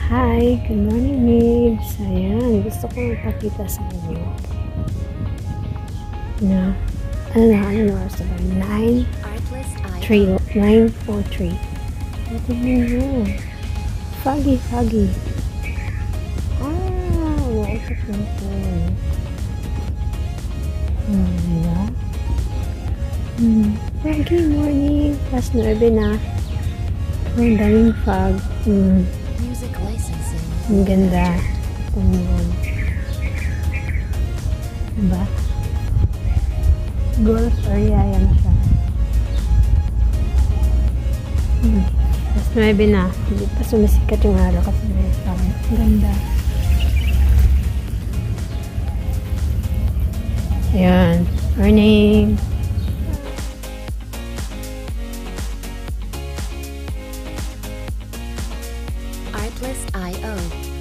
Hi, good morning, babes. Ayan, gusto ko ipakita sa inyo na, ano oras na ba? 9:03. Tignan nyo. Foggy. Uusap na po. Diba? Foggy morning. Plus 9 na. Ang daming fog. Music licensing. Ang ganda. Diba? Golf area yan siya. Tapos 9 na. Hindi pa sumisikat yung araw kasi may fog. Ang ganda. Ayan. Morning. Artlist.io